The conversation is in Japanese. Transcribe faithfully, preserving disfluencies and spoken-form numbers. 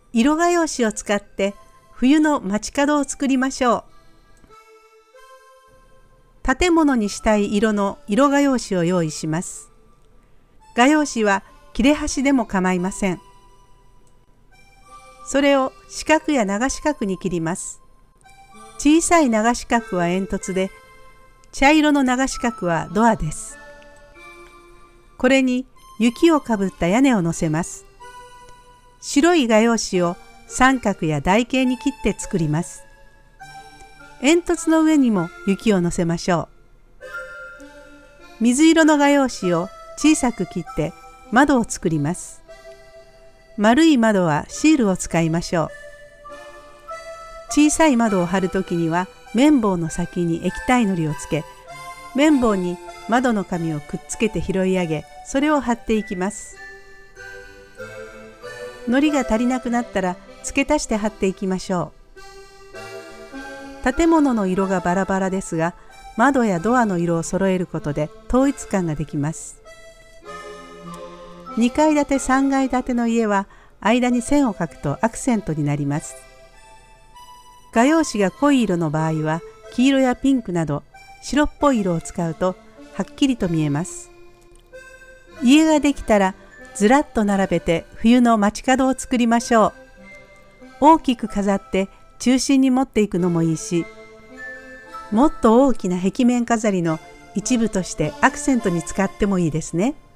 色画用紙を使って冬の街角を作りましょう。建物にしたい色の色画用紙を用意します。画用紙は切れ端でも構いません。それを四角や長四角に切ります。小さい長四角は煙突で、茶色の長四角はドアです。これに雪をかぶった屋根を乗せます。白い画用紙を三角や台形に切って作ります。煙突の上にも雪を乗せましょう。水色の画用紙を小さく切って窓を作ります。丸い窓はシールを使いましょう。小さい窓を貼るときには綿棒の先に液体のりをつけ、綿棒に窓の紙をくっつけて拾い上げ、それを貼っていきます。のりが足りなくなったら付け足して貼っていきましょう。建物の色がバラバラですが、窓やドアの色を揃えることで統一感ができます。にかい建てさんがい建ての家は間に線を描くとアクセントになります。画用紙が濃い色の場合は黄色やピンクなど白っぽい色を使うとはっきりと見えます。家ができたらずらっと並べて冬の街角を作りましょう。大きく飾って中心に持っていくのもいいし、もっと大きな壁面飾りの一部としてアクセントに使ってもいいですね。